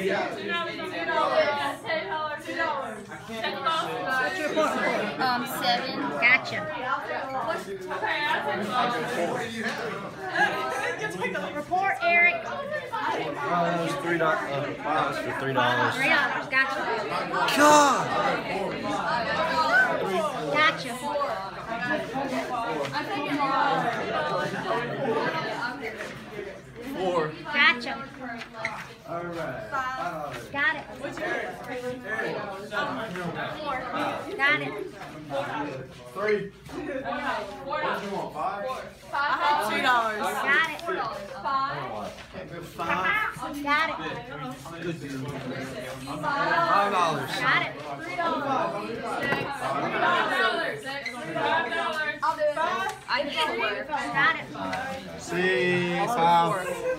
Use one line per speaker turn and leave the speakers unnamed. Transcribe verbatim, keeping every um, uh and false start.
What's your report?
Um, seven.
Gotcha. Report, Eric.
Uh, it was three dollars. Uh, five for three dollars.
Three dollars. Gotcha.
God.
Gotcha.
Four.
Gotcha.
All right.
Got it. Got it.
Three. What do you want? Five.
Two dollars.
Got it.
Five.
Got it.
Five dollars.
Got it.
I need four.
Got it.
Six. Five.